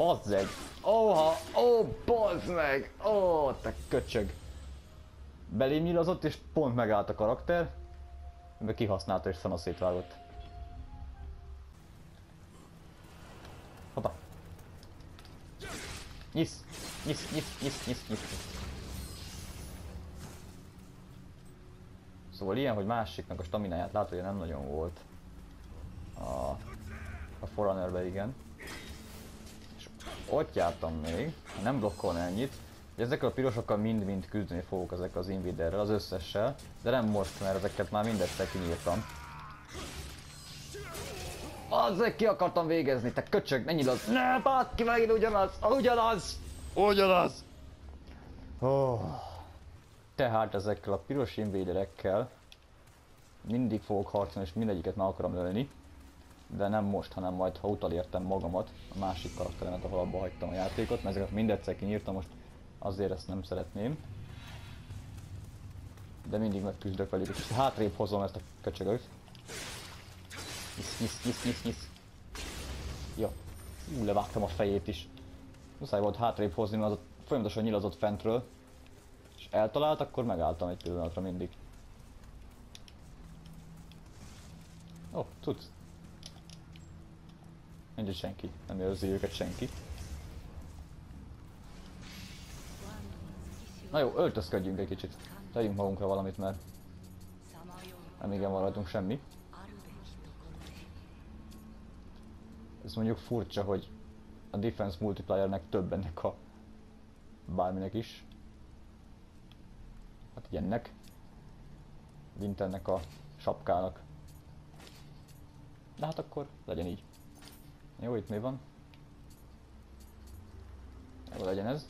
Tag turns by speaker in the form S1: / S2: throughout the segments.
S1: Bazzeg! Óha! Ó, bazd meg! Ó, te köcsög! Belém nyilazott és pont megállt a karakter, mert kihasználta és szana szétvágott. Hoppá! Nyisz! Nyisz, nyisz, nyisz, nyisz, nyisz. Szóval ilyen, hogy másiknak a stamináját látod, hogy nem nagyon volt a Forerunnerbe, igen. És ott jártam még, nem blokkolna ennyit, hogy ezekkel a pirosokkal mind-mind küzdeni fogok ezekkel az Invaderrel, az összessel, de nem most, mert ezeket már mindet kinyírtam. Azzal ki akartam végezni, te köcsög, ne nyilazd! Ne, bát ki megint ugyanaz! Ugyanaz! Ugyanaz! Oh. Tehát ezekkel a piros invaderekkel mindig fogok harcolni és mindegyiket meg akarom ölni. De nem most, hanem majd ha utalértem magamat a másik karakteremet, ahol abba hagytam a játékot, mert ezeket mindegy kinyírtam, most azért ezt nem szeretném. De mindig megküzdök velük, és hátrébb hozom ezt a köcsögöt. Nyisz, nyisz, nyisz, nyisz, nyisz. Jó. Levágtam a fejét is. Muszáj volt hátrébb hozni, mert az folyamatosan nyilazott fentről. És eltalált, akkor megálltam egy pillanatra mindig. Ó, tudsz. Nincs senki, nem érzi őket senki. Na jó, öltözködjünk egy kicsit. Tegyünk magunkra valamit, mert nem igen van rajtunk semmi. Ez mondjuk furcsa, hogy a Defense Multipliernek több ennek a bárminek is. Hát ilyennek. Mint ennek a sapkának. De hát akkor legyen így. Jó, itt mi van? Jó, legyen ez.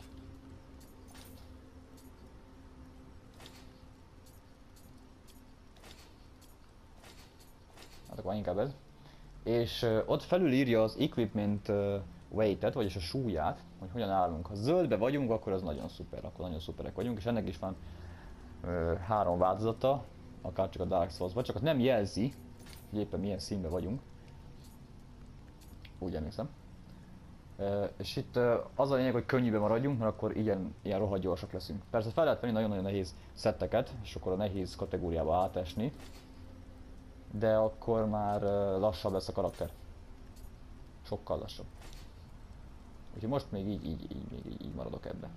S1: Hát akkor inkább ez. És ott felül írja az equipment weight-et, vagyis a súlyát, hogy hogyan állunk. Ha zöldbe vagyunk, akkor az nagyon szuper, akkor nagyon szuperek vagyunk, és ennek is van 3 változata, akár csak a Dark Souls-ban, csak az nem jelzi, hogy éppen milyen színben vagyunk. Úgy emlékszem. És itt az a lényeg, hogy könnyűben maradjunk, mert akkor ilyen rohadt gyorsak leszünk. Persze fel lehet venni nagyon-nagyon nehéz szetteket, és akkor a nehéz kategóriába átesni. De akkor már lassabb lesz a karakter. Sokkal lassabb. Úgyhogy most még így maradok ebbe.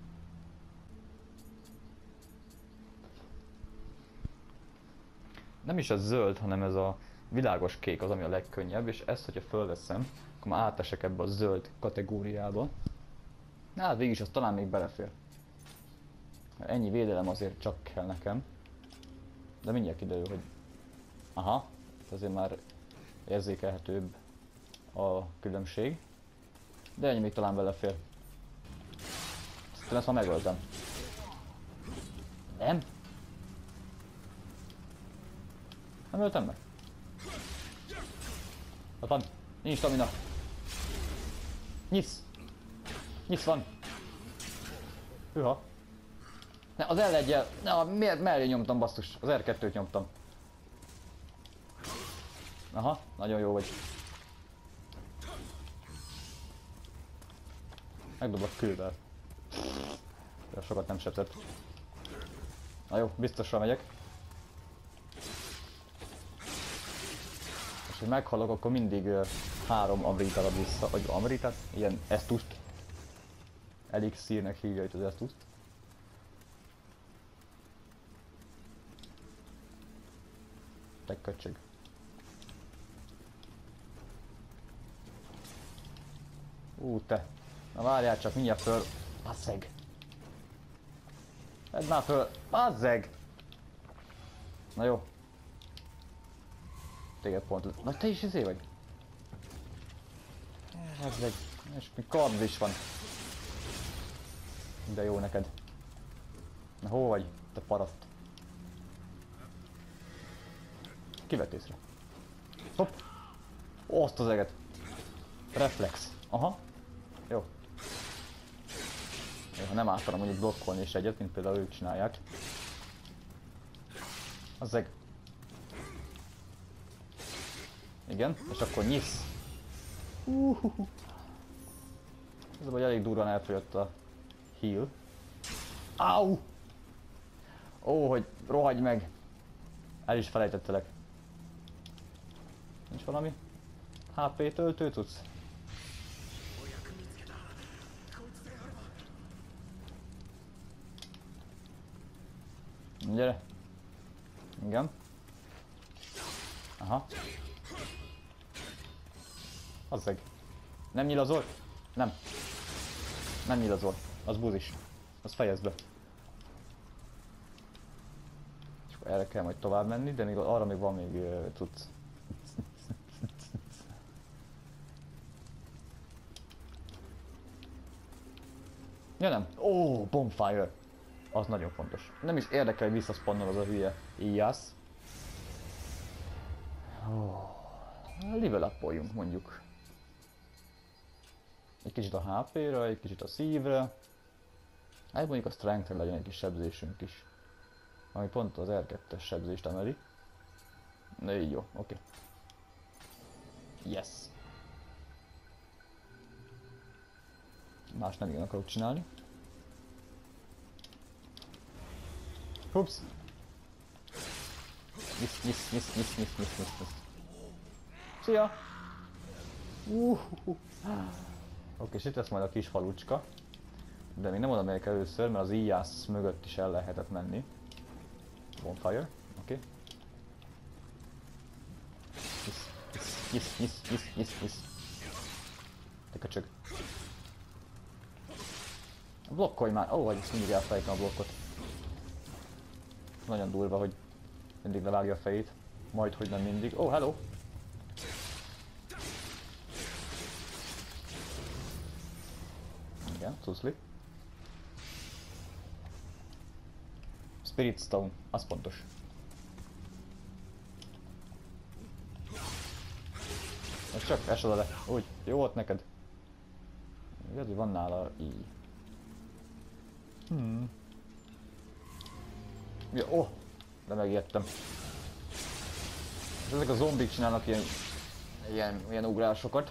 S1: Nem is a zöld, hanem ez a világos kék az, ami a legkönnyebb, és ezt, hogyha fölveszem, akkor már átesek ebbe a zöld kategóriába. Na hát végig is az talán még belefér. Ennyi védelem azért csak kell nekem. De mindjárt kiderül, hogy... Aha, azért már érzékelhetőbb a különbség. De ennyi még talán belefér. Ezt már megöltem. Nem? Nem öltem meg? Ott van. Nincs stamina. Nyisz. Nyisz van. Hűha. Ne, az L1-jel. Ne, miért mellé nyomtam, basszus? Az R2-t nyomtam. Aha, nagyon jó vagy. Megdoblak kővel. De sokat nem sebzett. Na jó, biztosra megyek. És hogy meghalok, akkor mindig 3 amritát ad vissza, vagy amritát, ilyen esztust. Elixírnek hívja itt az esztust. Te köcsög. Te. Na várjál csak, mindjárt föl. Bazzeg. Vedd már föl. Bazzeg. Na jó. Téged pont. Na te is izé vagy. Bazzeg. És mi kard is van. De jó neked. Na hol vagy, te paraszt? Kivett észre. Hopp. Azt az eget. Reflex. Aha. Jó. Ha nem ártana mondjuk blokkolni is egyet, mint például ők csinálják. Azzeg. Igen, és akkor nyisz. Ez a, hogy elég durván elfogyott a heal. Au! Ó, hogy rohagy meg! El is felejtettelek. Nincs valami? HP töltő tudsz? Gyere! Igen. Aha. Azzeg. Nem nyilazol? Nem. Nem nyilazol. Az buzis. Az fejezd be. És akkor erre kell majd tovább menni, de még arra még van még tudsz. Ja nem. Ó, bonfire. Az nagyon fontos. Nem is érdekel, hogy visszaszpannol az a hülye Ijász. Level up-oljunk mondjuk. Egy kicsit a HP-re, egy kicsit a szívre. Hát mondjuk a strength-re legyen egy kis sebzésünk is. Ami pont az R2-es sebzést emeli. Na így jó, oké. Yes. Más nem igen akarok csinálni. Hupsz! Nyisz. Szia! Oké, és itt lesz majd a kis falucska. De még nem oda megyek először, mert az Ijász mögött is el lehetett menni. Bonfire, oké. Nyisz. Te köcsög. Blokkolj már! Ó, hogy ezt mindig elfelejtem a blokkot. Nagyon durva, hogy mindig levágja a fejét. Majd, hogy nem mindig. Oh, hello! Igen, cuszli. Spirit Stone, az pontos. Ez csak esd oda le. Úgy, jó volt neked. Igaz, hogy van nála így. Ja, oh! De megijedtem. És ezek a zombik csinálnak ilyen ugrásokat.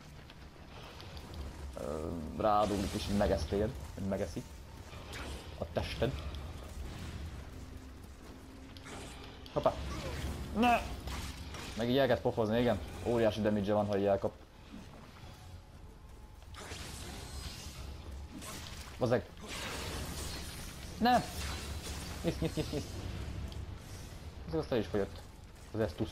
S1: Ráadulnak is, hogy megesztél, hogy megeszik a tested. Hoppá! Ne! Meg így el kell pofozni, igen. Óriási damage van, ha így elkap. Bazzeg! Ne! Nyisz. Ez aztán is fogyott. Az Estus.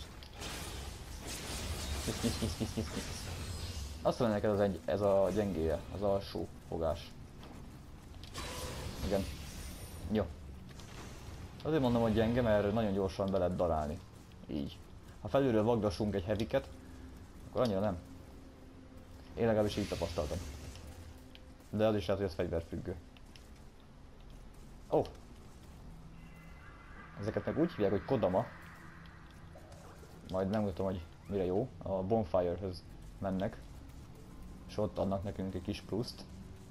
S1: Nyisz. Azt mondja neked ez a gyengéje, az alsó fogás. Igen. Jó. Azért mondom, hogy gyenge, mert nagyon gyorsan be lehet darálni. Így. Ha felülről vagdosunk egy heavyket, akkor annyira nem. Én legalábbis így tapasztaltam. De az is lehet, hogy ez fegyverfüggő. Ó! Oh. Ezeket meg úgy hívják, hogy Kodama. Majd megmutatom, hogy mire jó. A Bonfire-höz mennek. És ott adnak nekünk egy kis pluszt.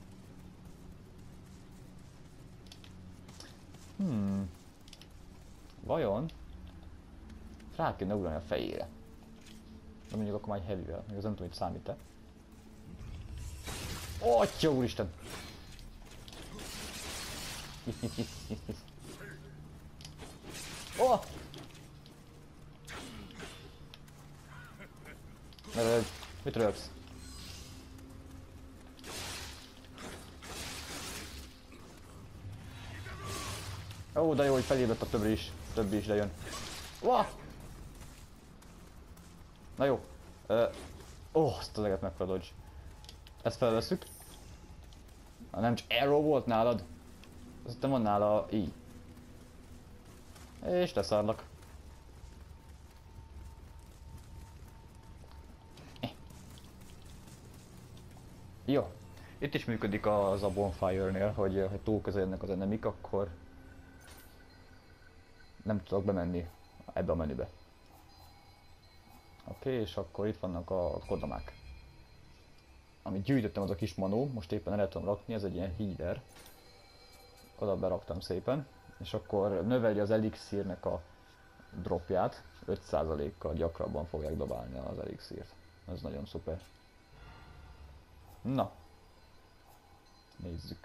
S1: Vajon? Rá kéne ugrani a fejére. De mondjuk akkor már egy heavyvel, még az nem tudom, hogy számít-e. Atya úristen! Nyisz. Oh! Mit rögsz? Ó, de jó, hogy felébredt a többi is lejön. Wah! Na jó. Azt az eget mekkora dodge. Ezt felveszük. Nem csak arrow volt nálad. Aztán van nála így. És leszárlak. Jó. Itt is működik az a Bonfire-nél, hogy túl közelnek az enemik, akkor nem tudok bemenni ebbe a menübe. Oké, és akkor itt vannak a kodamák. Amit gyűjtöttem, az a kis manó, most éppen el tudom rakni, ez egy ilyen healer. Oda beraktam szépen, és akkor növeli az elixírnek a dropját, 5%-kal gyakrabban fogják dobálni az elixírt. Ez nagyon szuper. Na. Nézzük.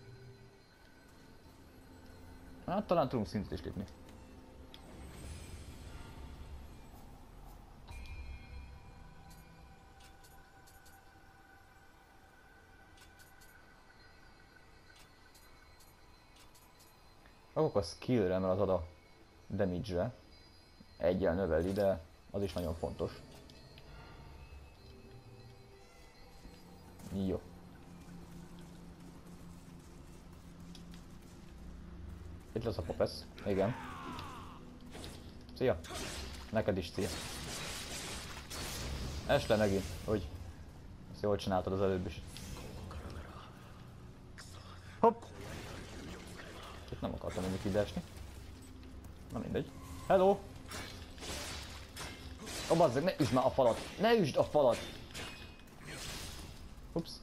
S1: Hát talán tudunk szintet is lépni. Rakok a skillre, mert az ad a damage-re. Egyen növeli, de az is nagyon fontos. Jó. Itt lesz a popesz. Igen. Szia. Neked is szia. Es le megint, hogy ezt jól csináltad az előbb is. Hopp. Itt nem akartam mondjuk ide esni. Na mindegy. Hello! Ó, bazzeg, ne üsd már a falat! Ne üsd a falat! Ups.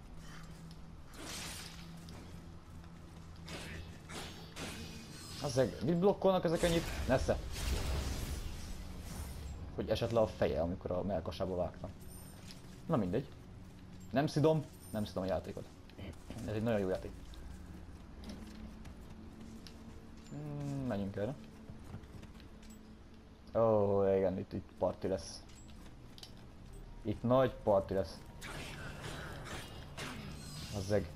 S1: Bazzeg, mit blokkolnak ezek ennyit? Nesze! Hogy esett le a feje, amikor a mellkasába vágtam. Na mindegy. Nem szidom a játékot. Ez egy nagyon jó játék. Menjünk erre. Ó, igen, itt party lesz. Itt nagy party lesz. Azzeg.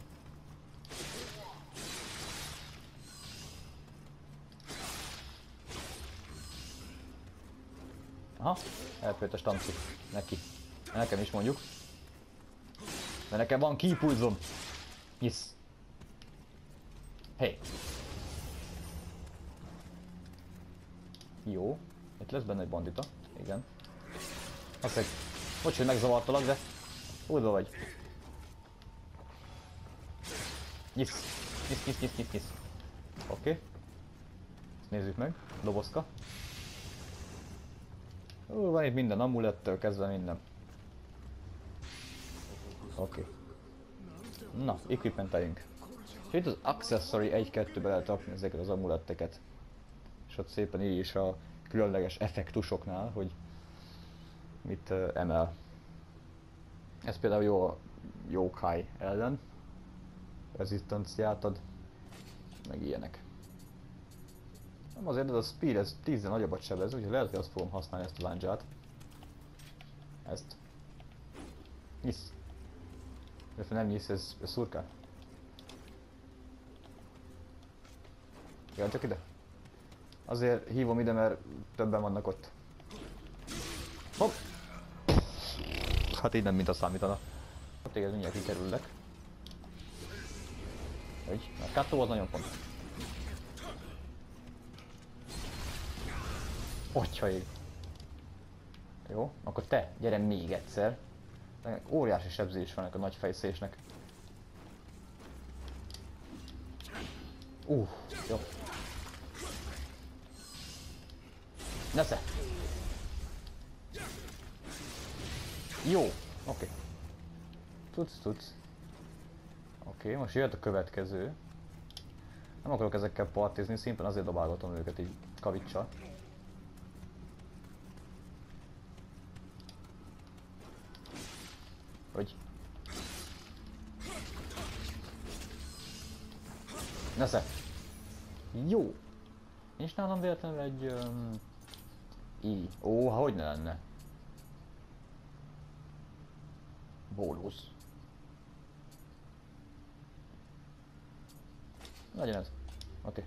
S1: Aha, elpőtt a stanci. Neki. Nekem is mondjuk. De nekem van kipulzom. Yes. Hey. Jó. Itt lesz benne egy bandita. Igen. Azt mondja, bocs, hogy megzavartalak, de újra vagy. Nyisz. Nyisz. Oké. Ezt nézzük meg. Dobozka. Van itt minden, amulettől kezdve minden. Oké. Na, equipmenteljünk. És itt az accessory 1-2-be lehet rakni ezeket az amuletteket. És ott szépen így is a különleges effektusoknál, hogy mit emel. Ez például jó a yokai ellen. Rezisztenciát ad. Meg ilyenek. Nem azért, ez a speed, ez 10-en nagyobbat sebez, úgyhogy lehet, hogy azt fogom használni, ezt a lándzsát. Ezt. Nyisz. Illetve nem nyisz, ez szurkál. Jön csak ide. Azért hívom ide, mert többen vannak ott. Hopp! Hát így nem mint a számítana. Téged mindjárt kikerüllek. Úgy, a kattó az nagyon fontos. Hogyha ég. Jó, akkor te, gyere még egyszer. Óriási sebzés van a nagy fejszésnek. Jó. Nesze! Jó, oké. Tudsz. Oké, most jöhet a következő. Nem akarok ezekkel partizni, szimplán azért dobálgatom őket így kavicsal. Hogy? Nesze! Jó! Nincs nálam véletlenül egy... I. Ó, hogy ne lenne? Bónusz. Legyen ez. Oké.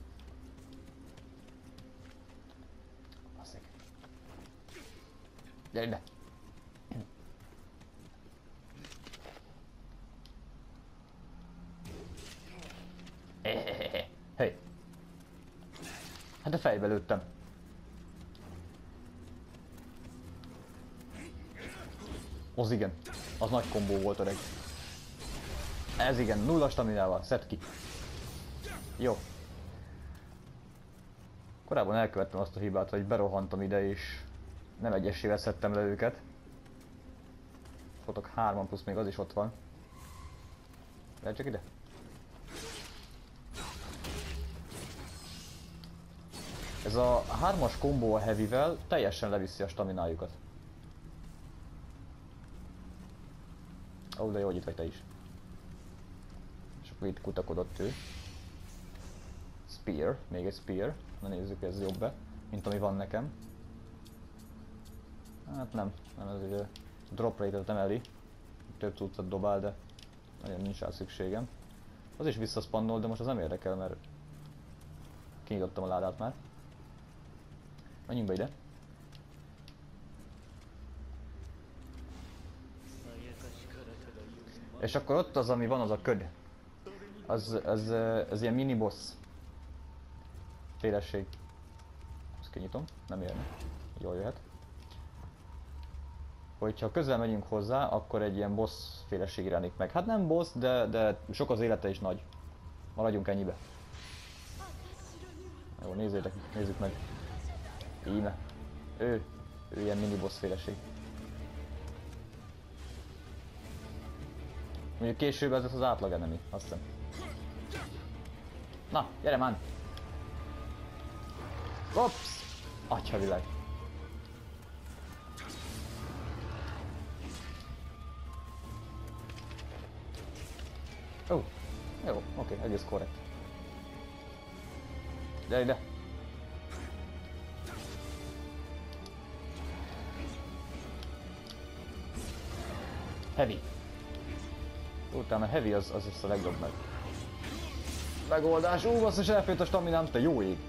S1: Basszeg. Gyere ide! Hey! Hát de fejbe lőttem. Az igen. Az nagy kombó volt öreg. Ez igen, nulla staminával, szedd ki. Jó. Korábban elkövettem azt a hibát, hogy berohantam ide és nem egyesével szedtem le őket. Voltak 3 plusz még az is ott van. Lehet csak ide. Ez a 3-as kombó a heavyvel teljesen leviszi a staminájukat. Ó, de jó, hogy itt vagy te is. Itt kutakodott ő. Spear, még egy spear. Na nézzük, ez jobb-e, mint ami van nekem. Hát nem ez egy drop rate-et emeli. Több cuccot dobál, de nagyon nincs rá szükségem. Az is visszaszpannol, de most az nem érdekel, mert kinyitottam a ládát már. Menjünk be ide. És akkor ott az, ami van, az a köd. Az ilyen mini boss félesség. Ezt kinyitom, nem érne. Jól jöhet. Hogyha közel megyünk hozzá, akkor egy ilyen boss félesség jelenik meg. Hát nem boss, de sok az élete is nagy. Maradjunk ennyibe. Jó, nézzük meg. Íme. Ő ilyen mini boss félesség. Mondjuk később ez az átlag enemy, azt hiszem. Na, gyere már! Ops! Atyavilág. Ó, jó, oké, egész korrekt. Gyere ide! Heavy. Utána heavy az a legjobb megoldás. Basszus, elfőtt a staminám, te jó ég!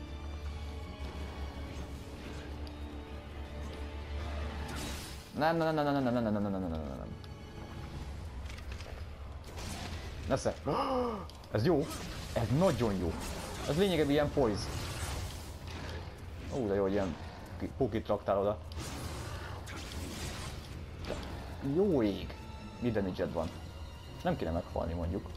S1: Nem. Nesze. Ez jó. Ez nagyon jó. Ez lényegében ilyen poise. De jó, hogy ilyen pukit raktál oda. Jó ég. Mi damage-ed van? Nem kéne meghalni mondjuk.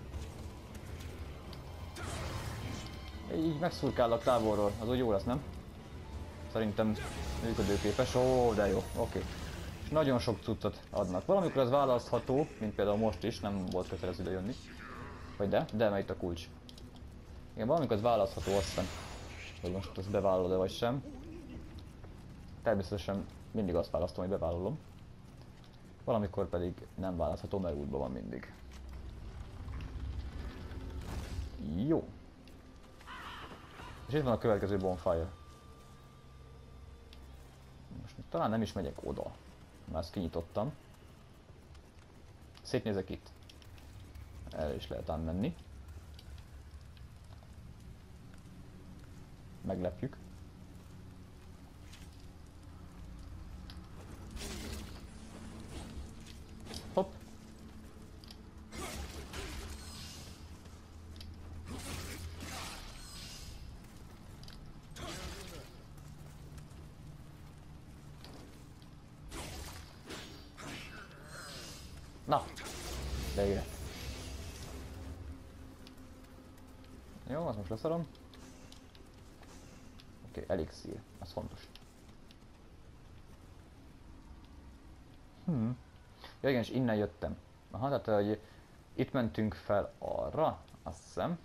S1: Így megszurkállak távolról, az úgy jó lesz, nem? Szerintem működőképes. Ó, de jó, oké. És nagyon sok cuccot adnak. Valamikor ez választható, mint például most is, nem volt kötelező ide jönni. Vagy de mert itt a kulcs. Igen, valamikor ez választható, azt hiszem, hogy most ezt bevállalod-e vagy sem. Természetesen mindig azt választom, hogy bevállalom. Valamikor pedig nem választható, mert útban van mindig. Jó. És itt van a következő bonfire. Most talán nem is megyek oda. Már ezt kinyitottam. Szétnézek itt. Erre is lehet ám menni. Meglepjük. Hopp. Na, végre. Jó, azt most leszarom. Oké, elixír, az fontos. Ja igen, és innen jöttem. Aha, tehát hogy itt mentünk fel arra, azt hiszem.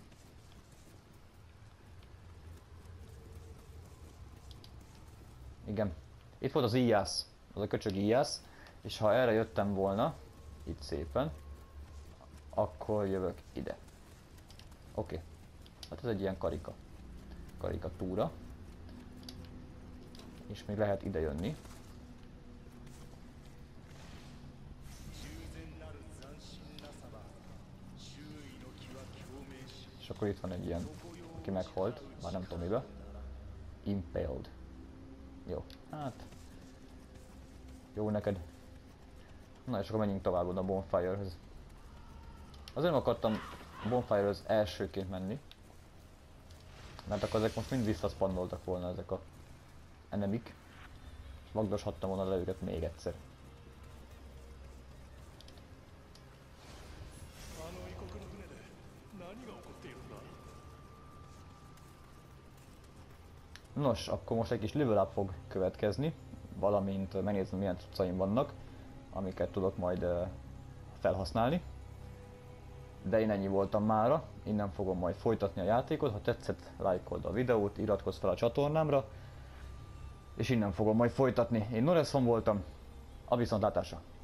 S1: Igen. Itt volt az íjász, az a köcsög íjász, és ha erre jöttem volna, itt szépen, akkor jövök ide. Oké. Hát ez egy ilyen karikatúra. És még lehet ide jönni. És akkor itt van egy ilyen, aki meghalt, már nem tudom mibe. Impaled. Jó, hát... Jó neked. Na és akkor menjünk tovább a bonfirehez. Azért nem akartam a bonfirehez elsőként menni. Mert akkor ezek most mind visszaszpannoltak volna ezek a enemik. És magdoshattam volna le őket még egyszer. Nos, akkor most egy kis level up fog következni, valamint megnézem milyen cuccaim vannak, amiket tudok majd felhasználni. De én ennyi voltam mára, innen fogom majd folytatni a játékot, ha tetszett, lájkold a videót, iratkozz fel a csatornámra, és innen fogom majd folytatni. Én Noreson voltam, a viszontlátásra!